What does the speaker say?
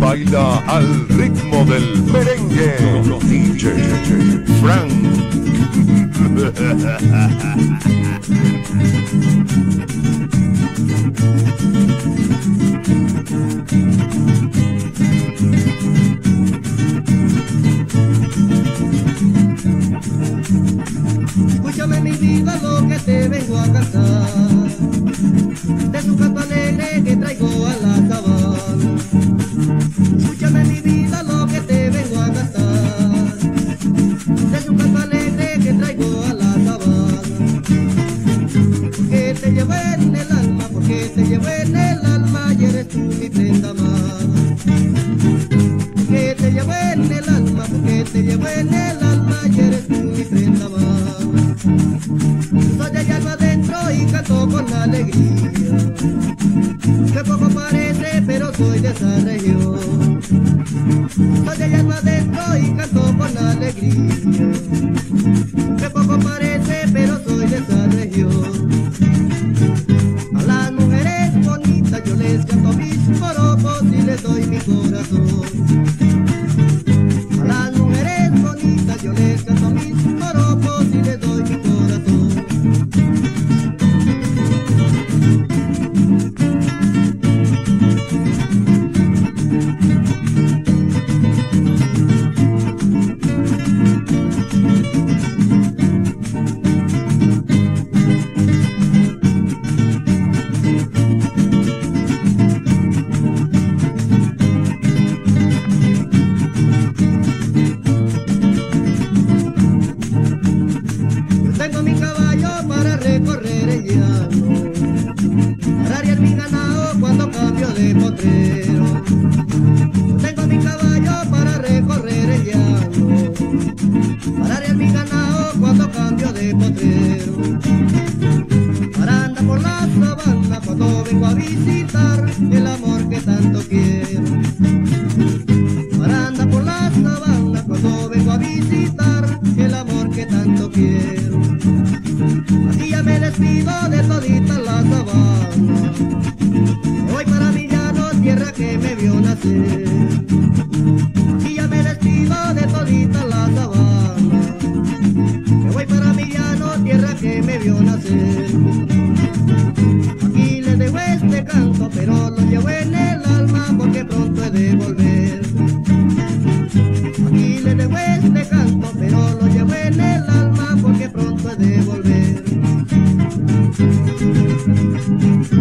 baila al ritmo del merengue. DJ Frank. Escúchame mi vida lo que te vengo a cantar, de su canto alegre que traigo a la sabana. Escúchame mi vida lo que te vengo a cantar, de su canto alegre que traigo a la sabana. Porque te llevo en el alma, porque te llevo en el alma y eres tú mi prenda amada. Porque te llevo en el alma, porque te llevo en el alma y eres tú mi prenda amada. Soy de alma adentro y canto con alegría, que poco parece pero soy de esa región. Soy de alma adentro y canto con alegría, que poco parece pero soy de esa región. A las mujeres bonitas yo les canto mis moropos y les doy mi corazón. A las mujeres bonitas yo les canto mis moropos y les doy mi corazón. Tengo mi caballo para recorrer el llano, para arriar mi ganado cuando cambio de potrero. Tengo mi caballo para recorrer el llano, para arriar mi ganado cuando cambio de potrero. Para andar por la sabana cuando vengo a visitar el amor que tanto quiero. Para andar por la sabana cuando vengo a visitar el amor que tanto quiero. Aquí ya me despido de todita la sabana, me voy para mi llano, tierra que me vio nacer. Aquí ya me despido de todita la sabana, me voy para mi llano, tierra que me vio nacer. Aquí les dejo este canto, pero lo llevo en el alma porque pronto he de volver. Aquí les dejo este canto, pero lo llevo en el alma porque pronto he de volver.